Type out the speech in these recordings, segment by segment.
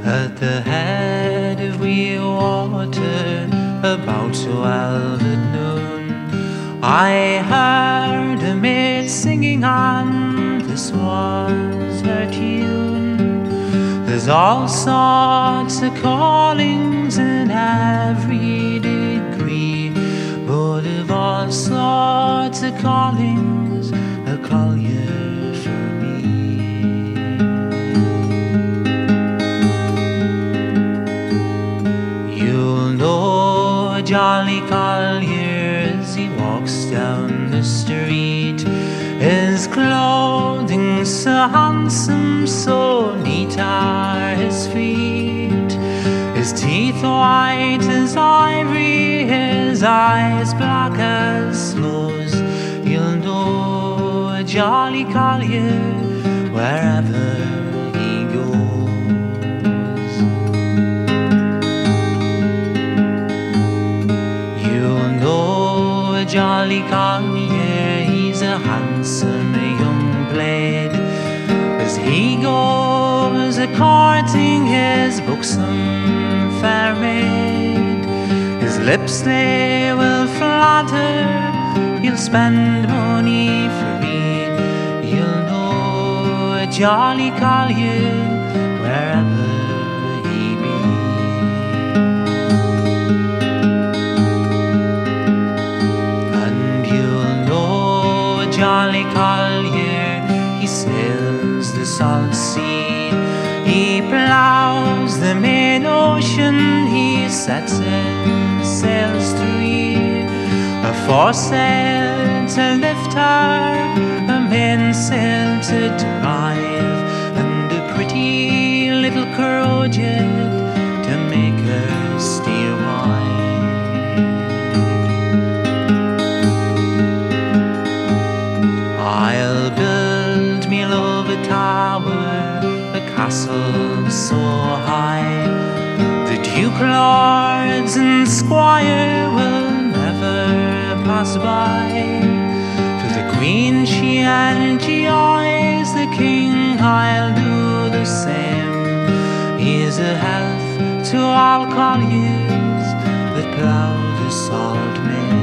At the head of wee water, about 12 at noon, I heard a maid singing, and this was her tune. There's all sorts of callings in every degree, but of all sorts of callings, a collier for me. You'll know a jolly collier as he walks down the street, his clothing so handsome, so neat are his feet, his teeth white as ivory, his eyes black as sloes. You'll know a jolly collier wherever he goes. You'll know a jolly collier, he's a handsome young blade, as he goes a-courting his buxom fair maid. His lips they will flatter, he'll spend money free. You'll know a jolly collier wherever he be. And you'll know a jolly collier, he sails the salt sea, he plows the main ocean, he sets in sails three, a foresail to lift her, a mainsail to drive, and a pretty little crowjet to make her steer wide. I'll build me love a tower, a castle so high, the duke, lords and squire will never pass by. For the queen she enjoys, the king I'll do the same. Here's a health to all colliers that plough the salt main.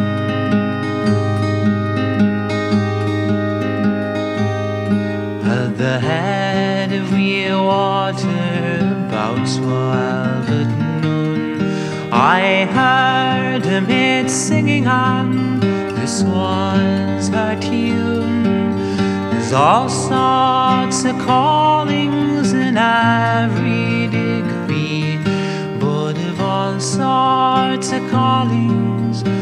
At the head of wee water, about 12 at noon, I heard a maid singing, and this was her tune. There's all sorts of callings in every degree, but of all sorts of callings,